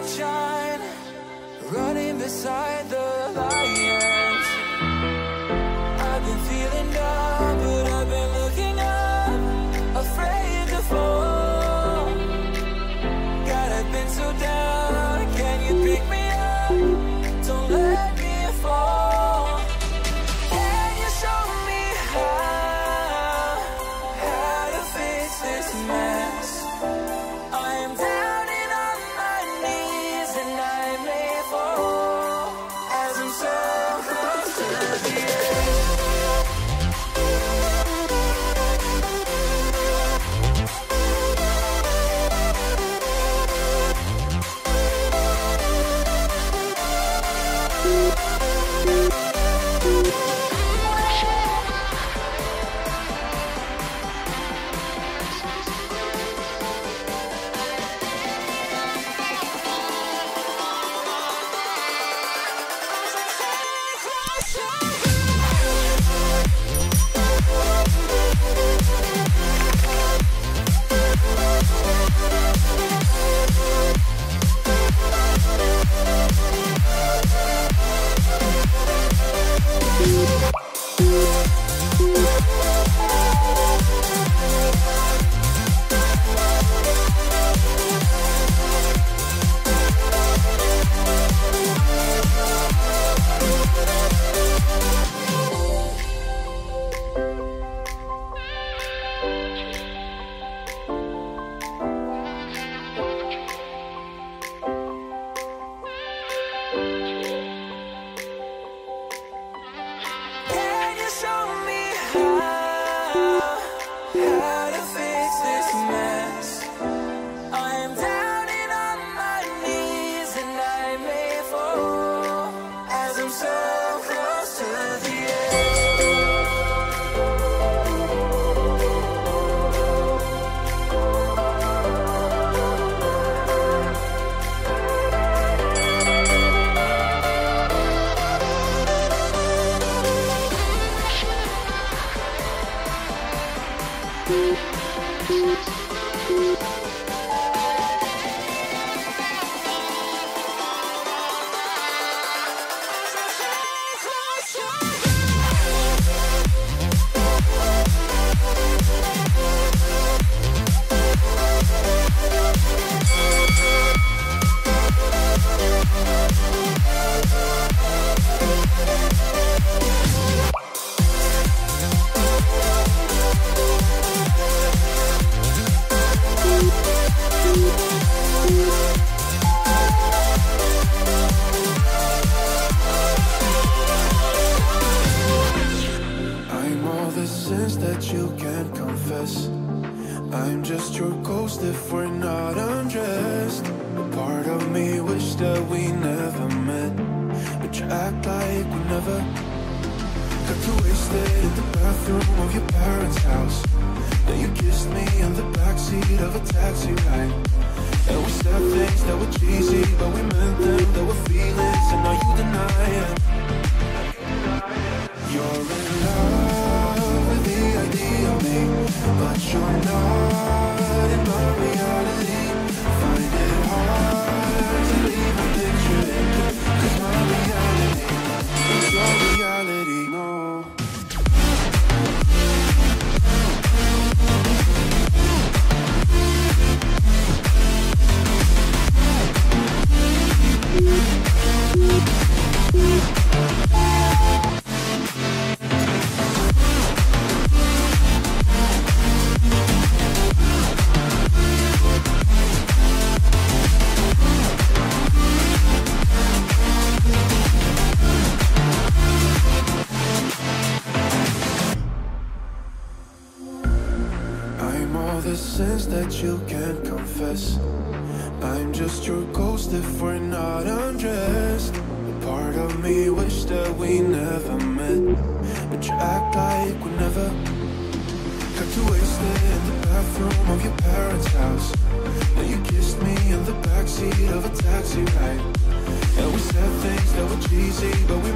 sunshine, running beside the lions. I've been feeling down, but I've been looking up, afraid to fall. God, I've been so down, can you pick me up? Don't let me fall. Can you show me how to fix this mess? I am down and on my knees, and I may fall as I'm so close to the edge. How to fix this mess? I am down and on my knees, and I may fall as I'm so close to the that you can't confess. I'm just your ghost if we're not undressed. A part of me wish that we never met, but you act like we never. Got too wasted in the bathroom of your parents' house. Then you kissed me in the backseat of a taxi ride, and we said things that were cheesy, but we meant them. There were feelings, and now you deny it. You're in love with the idea of me, but you're not in my reality. Find it hard to leave a picture in, 'cause my reality is your reality, no. The sins that you can't confess. I'm just your ghost if we're not undressed. A part of me wish that we never met, but you act like we never. Got too wasted in the bathroom of your parents' house. Then you kissed me in the backseat of a taxi ride, and we said things that were cheesy, but we